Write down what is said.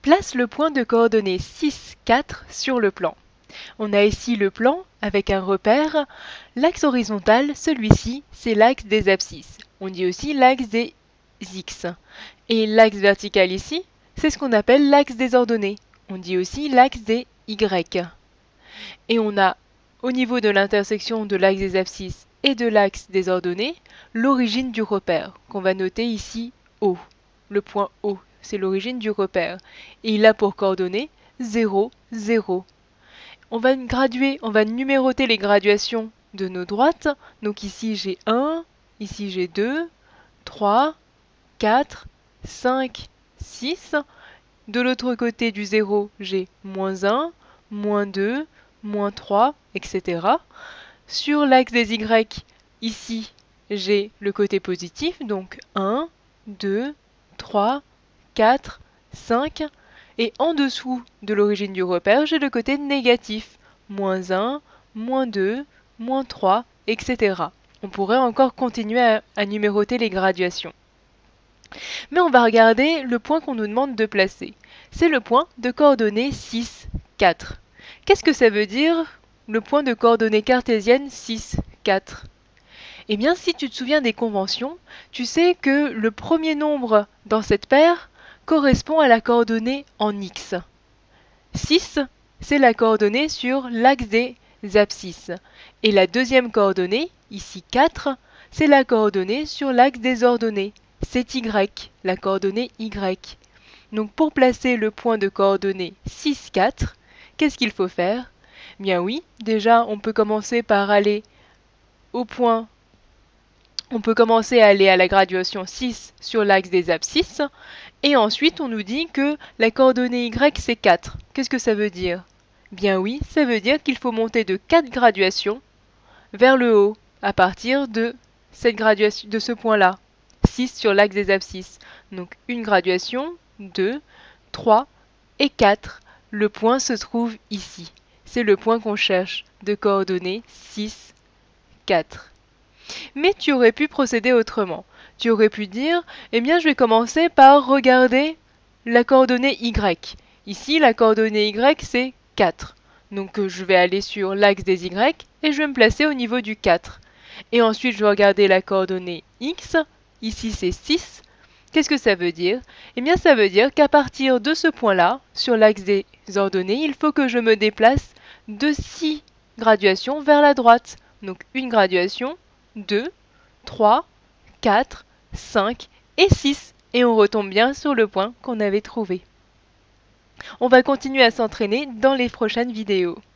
Place le point de coordonnées 6, 4 sur le plan. On a ici le plan avec un repère. L'axe horizontal, celui-ci, c'est l'axe des abscisses. On dit aussi l'axe des X. Et l'axe vertical ici, c'est ce qu'on appelle l'axe des ordonnées. On dit aussi l'axe des Y. Et on a, au niveau de l'intersection de l'axe des abscisses et de l'axe des ordonnées, l'origine du repère, qu'on va noter ici O. Le point O, c'est l'origine du repère. Et il a pour coordonnées 0, 0. On va graduer, on va numéroter les graduations de nos droites. Donc ici j'ai 1, ici j'ai 2, 3, 4, 5, 6. De l'autre côté du 0, j'ai -1, -2, -3, etc. Sur l'axe des Y, ici, j'ai le côté positif, donc 1, 2, 3, 4, 5. Et en dessous de l'origine du repère, j'ai le côté négatif, -1, -2, -3, etc. On pourrait encore continuer à numéroter les graduations. Mais on va regarder le point qu'on nous demande de placer. C'est le point de coordonnées 6, 4. Qu'est-ce que ça veut dire, le point de coordonnées cartésiennes 6, 4? Eh bien, si tu te souviens des conventions, tu sais que le premier nombre dans cette paire correspond à la coordonnée en X. 6, c'est la coordonnée sur l'axe des abscisses. Et la deuxième coordonnée, ici 4, c'est la coordonnée sur l'axe des ordonnées. C'est Y, la coordonnée Y. Donc pour placer le point de coordonnée 6, 4, qu'est-ce qu'il faut faire? Bien oui, déjà on peut commencer par aller au point. On peut commencer à aller à la graduation 6 sur l'axe des abscisses. Et ensuite, on nous dit que la coordonnée Y, c'est 4. Qu'est-ce que ça veut dire? Bien oui, ça veut dire qu'il faut monter de 4 graduations vers le haut, à partir de cette graduation, de ce point-là. 6 sur l'axe des abscisses. Donc une graduation, 2, 3 et 4. Le point se trouve ici. C'est le point qu'on cherche, de coordonnées 6, 4. Mais tu aurais pu procéder autrement. Tu aurais pu dire, eh bien je vais commencer par regarder la coordonnée Y. Ici, la coordonnée Y, c'est 4. Donc je vais aller sur l'axe des Y et je vais me placer au niveau du 4. Et ensuite, je vais regarder la coordonnée X. Ici, c'est 6. Qu'est-ce que ça veut dire? Eh bien, ça veut dire qu'à partir de ce point-là, sur l'axe des ordonnées, il faut que je me déplace de 6 graduations vers la droite. Donc une graduation, 2, 3, 4, 5 et 6. Et on retombe bien sur le point qu'on avait trouvé. On va continuer à s'entraîner dans les prochaines vidéos.